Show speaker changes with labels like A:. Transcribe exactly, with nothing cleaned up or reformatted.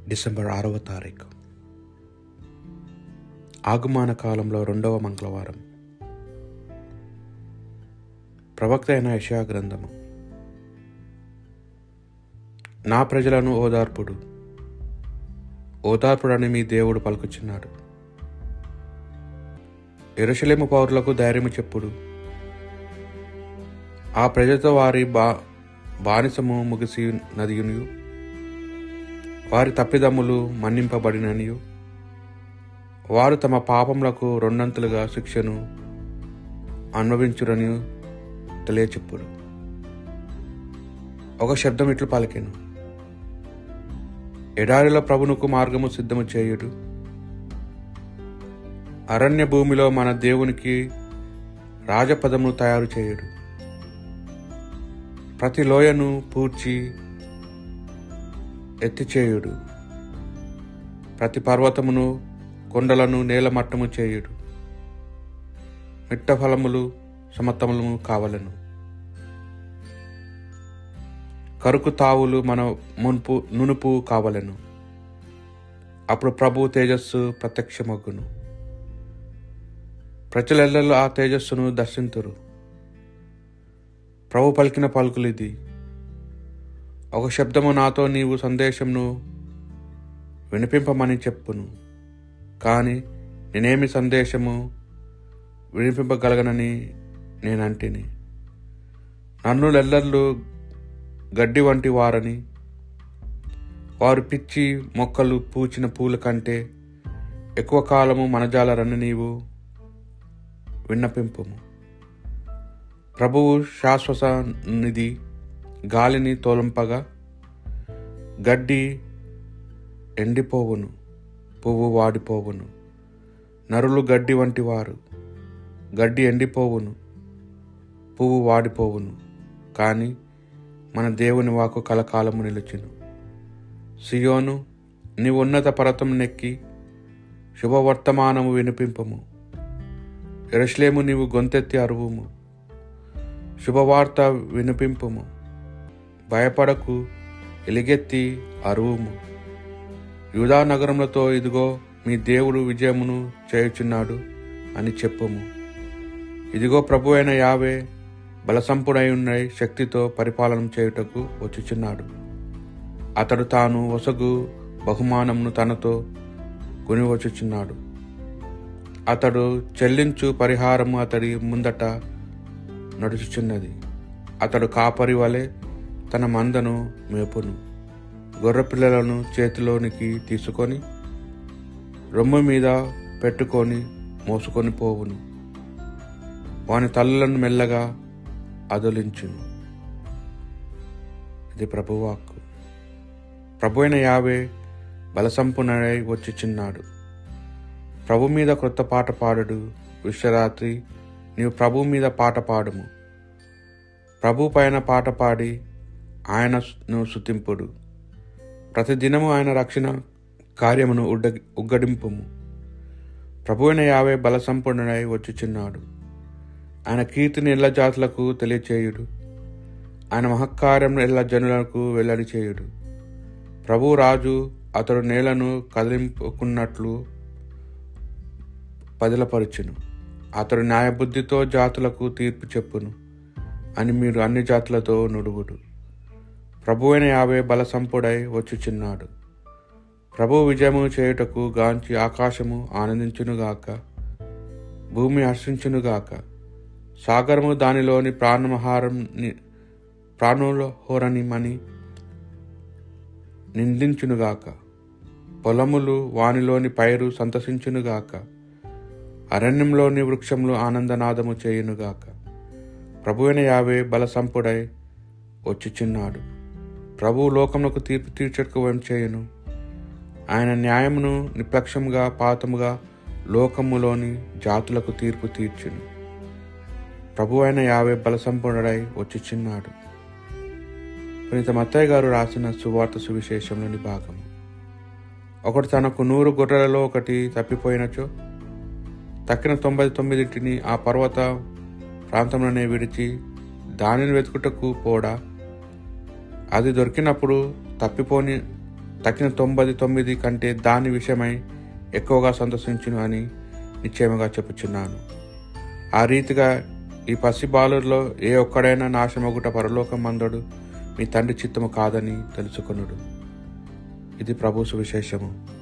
A: December ఆరవ తారీఖు ఆగమన కాలంలో రెండవ మంగళవారం. ప్రవక్త అయిన యెషయా గ్రంథము. నా ప్రజలను ఓదార్పుడు ఓదార్పుడని మీ దేవుడు పలుకుచున్నాడు. యెరూషలేము పౌరులకు ధైర్యము చెప్పుడు. ఆ ప్రజలతో వారి బా బానిసము ముగిసి నదియునియు వారి తప్పిదమ్ములు మన్నింపబడిననియు వారు తమ పాపములకు రెండంతలుగా శిక్షను అనుభవించురని తెలియచెప్పుడు. ఒక శబ్దం ఇట్లు పలికెను, ఎడారిలో ప్రభువునకు మార్గము సిద్ధము చేయుడు. అరణ్య భూమిలో మన దేవునికి రాజపదమును తయారు చేయుడు. ప్రతి లోయను పూడ్చి ఎత్తిచేయుడు. ప్రతి పర్వతమును కొండలను నేలమట్టము చేయుడు. మిట్ట ఫలములు సమతములు కావలను. కరుకు తావులు మన మునుపు నునుపు కావలను. అప్పుడు ప్రభు తేజస్సు ప్రత్యక్షమగును. ప్రజలెల్లరూ ఆ తేజస్సును దర్శింతురు. ప్రభు పలికిన పలుకులిది. ఒక శబ్దము నాతో నీవు సందేశంను వినిపింపమని చెప్పును, కానీ నేనేమి సందేశము వినిపింపగలగనని నేనంటిని. నన్ను ఎల్లర్లు గడ్డి వంటి వారని, వారు పిచ్చి మొక్కలు పూచిన పూల కంటే ఎక్కువ కాలము మనజాలరని నీవు విన్నపింపుము. ప్రభువు శాశ్వత నిధి గాలిని తోలంపగా గడ్డి ఎండిపోవును, పువ్వు వాడిపోవును. నరులు గడ్డి వంటి వారు. గడ్డి ఎండిపోవును, పువ్వు వాడిపోవును, కానీ మన దేవుని వాక్కు కలకాలము నిలుచును. సియోను, నీ ఉన్నత పర్వతం నెక్కి శుభవర్తమానము వినిపింపము. యెరూషలేము, నీవు గొంతెత్తి అరువుము, శుభవార్త వినిపింపుము. భయపడకు, ఎలుగెత్తి అరువుము. యూదా నగరములతో, ఇదిగో మీ దేవుడు విజయమును చేయుచున్నాడు అని చెప్పుము. ఇదిగో ప్రభు అయిన యావే బలసంపుడై ఉన్నై శక్తితో పరిపాలన చేయుటకు వచ్చుచున్నాడు. అతడు తాను వసగు బహుమానమును తనతో కొని వచ్చుచున్నాడు. అతడు చెల్లించు పరిహారము అతడి ముందట నడుచుచున్నది. అతడు కాపరి వలె తన మందను మేపును. గొర్రెపిల్లలను చేతిలోనికి తీసుకొని రొమ్ము మీద పెట్టుకొని మోసుకొని పోవును. వాని తల్లులను మెల్లగా అదలించును. ఇది ప్రభువాక్కు. ప్రభు అయిన యావే బలసంపునై వచ్చుచున్నాడు. ప్రభు మీద క్రొత్త పాట పాడుడు. విశ్వరాత్రి నీవు ప్రభు మీద పాట పాడుము. ప్రభు పైన పాట పాడి ఆయనను స్తుతింపుడు. ప్రతిదినము ఆయన రక్షణ కార్యమును ఉడ్డ ఉగ్గడింపుము. ప్రభు అయిన యావే బలసంపన్నుడై వచ్చుచున్నాడు. ఆయన కీర్తిని ఎల్ల జాతులకు తెలియచేయుడు. ఆయన మహత్కార్యమును ఎల్ల జనులకు వెల్లడి చేయుడు. ప్రభు రాజు, అతడు నేలను కదిలింపుకున్నట్లు పదిలపరుచును. అతడు న్యాయబుద్ధితో జాతులకు తీర్పు చెప్పును అని మీరు అన్ని జాతులతో నుడువుడు. ప్రభు అయిన యావే బలసంపుడై వచ్చుచున్నాడు. ప్రభు విజయము చేయుటకు గాంచి ఆకాశము ఆనందించునుగాక, భూమి హర్షించునుగాక. సాగరము దానిలోని ప్రాణమహారం ప్రాణులహోరనిమని నిందించునుగాక. పొలములు వానిలోని పైరు సంతసించునుగాక. అరణ్యంలోని వృక్షములు ఆనందనాదము చేయునుగాక. ప్రభు అయిన యావే బలసంపుడై వచ్చుచున్నాడు. ప్రభు లోకమునకు తీర్పు తీర్చకు చేయును. ఆయన న్యాయమును నిర్లక్ష్యముగా పాతముగా లోకములోని జాతులకు తీర్పు తీర్చును. ప్రభు అయిన యావే బలసంపన్నుడై వచ్చుచున్నాడు. పునీత మత్తయి గారు రాసిన సువార్త సువిశేషంలోని భాగము. ఒకడు తనకు నూరు గొర్రెలలో ఒకటి తప్పిపోయినచో తక్కిన తొంభై తొమ్మిదింటిని ఆ పర్వత ప్రాంతంలోనే విడిచి దానిని వెతుకుటకు పోడా. అది దొరికినప్పుడు తప్పిపోని తక్కిన తొంభై తొమ్మిది కంటే దాని విషయమై ఎక్కువగా సంతోషించును అని నిశ్చయముగా చెప్పుచున్నాను. ఆ రీతిగా ఈ పసి బాలుల్లో ఏ ఒక్కడైనా నాశమగుట పరలోకం మందడు మీ తండ్రి చిత్తము కాదని తెలుసుకొనుడు. ఇది ప్రభు సువిశేషము.